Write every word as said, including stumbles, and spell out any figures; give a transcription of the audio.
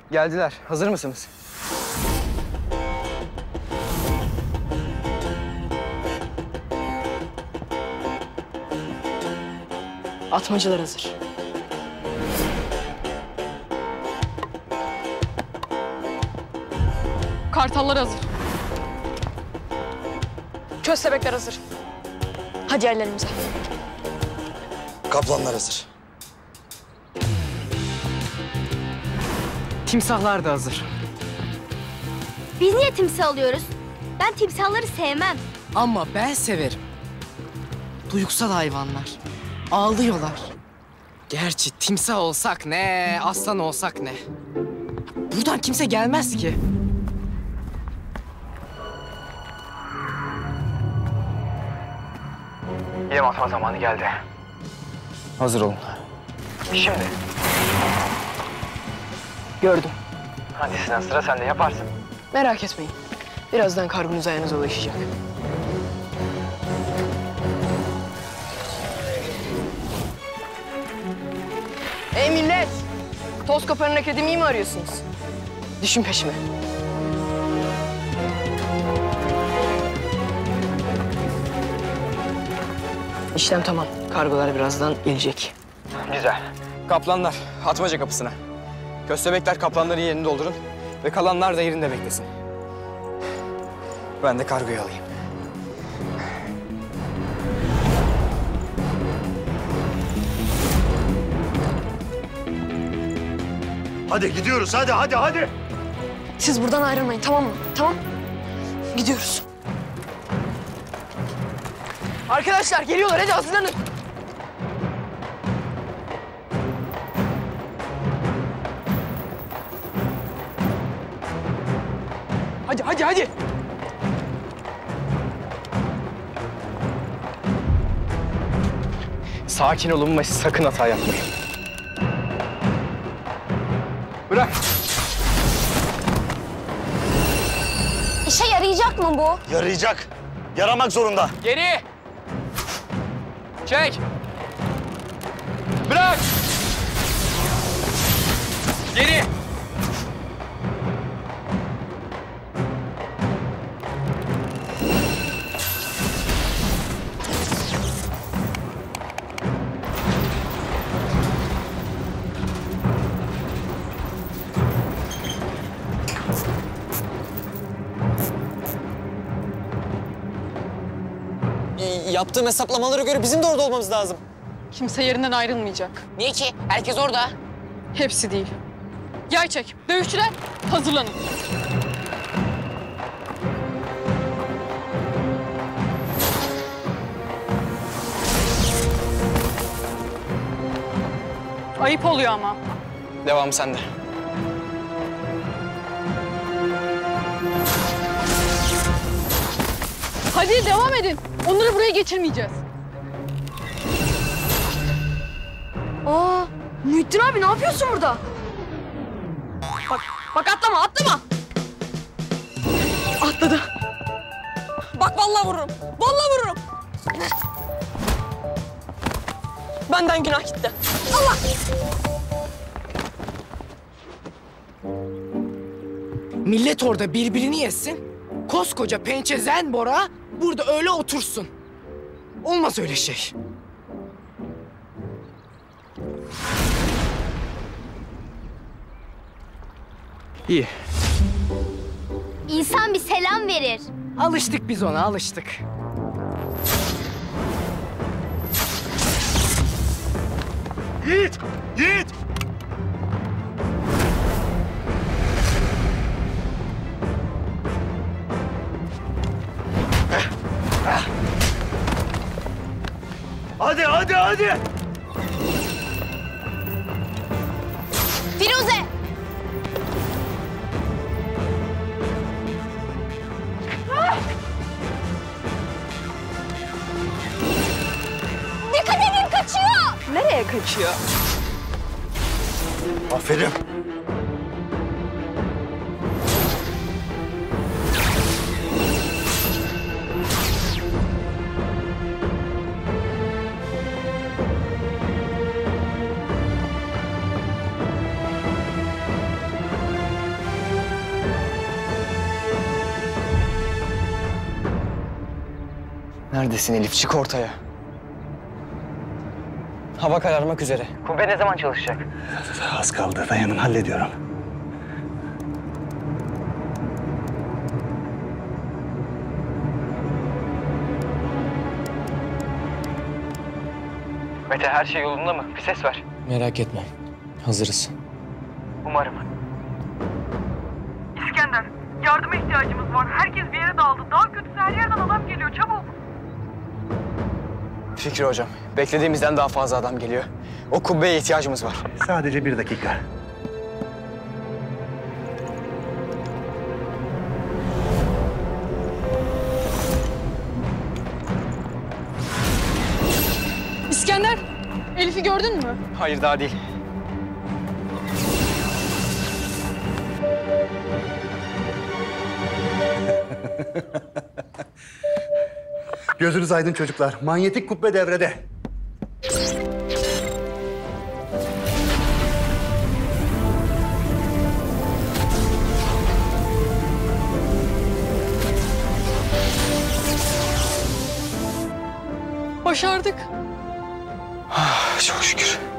Geldiler. Hazır mısınız? Atmacılar hazır. Kartallar hazır. Köstebekler hazır. Hadi yerlerimize. Kaplanlar hazır. Timsahlar da hazır. Biz niye timsah alıyoruz? Ben timsahları sevmem. Ama ben severim. Duygusal hayvanlar. Ağlıyorlar. Gerçi timsah olsak ne, aslan olsak ne? Buradan kimse gelmez ki. Yem atma zamanı geldi. Hazır olun. Şimdi. Gördüm. Hadi Sinan, sıra sende, yaparsın. Merak etmeyin. Birazdan kargonuz ayağınıza ulaşacak. Ey millet! Toz Kopar'ın akademiyi mi arıyorsunuz? Düşün peşime. İşlem tamam. Kargolar birazdan gelecek. Güzel. Kaplanlar, atmaca kapısına. Köstebekler kaplanların yerini doldurun ve kalanlar da yerinde beklesin. Ben de kargoyu alayım. Hadi gidiyoruz, hadi, hadi, hadi. Siz buradan ayrılmayın, tamam mı? Tamam. Gidiyoruz. Arkadaşlar geliyorlar, hadi hazırlanın. Hadi, hadi, hadi. Sakin olun ve sakın hata yapmayın. Bırak. İşe yarayacak mı bu? Yarayacak. Yaramak zorunda. Geri. Çek. Bırak. Geri. Yaptığım hesaplamalara göre bizim de orada olmamız lazım. Kimse yerinden ayrılmayacak. Niye ki? Herkes orada. Hepsi değil. Yay çek. Dövüşçüler hazırlanın. Ayıp oluyor ama. Devamı sende. Hadi devam edin. Onları buraya geçirmeyeceğiz. Aa, Muhittin abi ne yapıyorsun burada? Bak, bak atlama, atlama. Atladı. Bak vallahi vururum, vallahi vururum. Benden günah gitti. Allah! Millet orada birbirini yesin. Koskoca pençe Zen Bora burada öyle otursun. Olmaz öyle şey. İyi. İnsan bir selam verir. Alıştık biz ona, alıştık. Yiğit! Yiğit! Hadi, hadi, hadi! Firuze! Dikkat edin, kaçıyor! Nereye kaçıyor? Aferin. Neredesin Elif? Çık ortaya. Hava kararmak üzere. Kubbe ne zaman çalışacak? Az kaldı. Dayanın, hallediyorum. Mete her şey yolunda mı? Bir ses ver. Merak etme. Hazırız. Umarım. İskender, yardıma ihtiyacımız var. Herkes bir yere dağıldı. Daha kötüsü her yerden adam geliyor. Çabuk. Fikri hocam, beklediğimizden daha fazla adam geliyor. O kubbeye ihtiyacımız var. Sadece bir dakika. İskender, Elif'i gördün mü? Hayır, daha değil. Gözünüz aydın çocuklar. Manyetik kubbe devrede. Başardık. Çok şükür.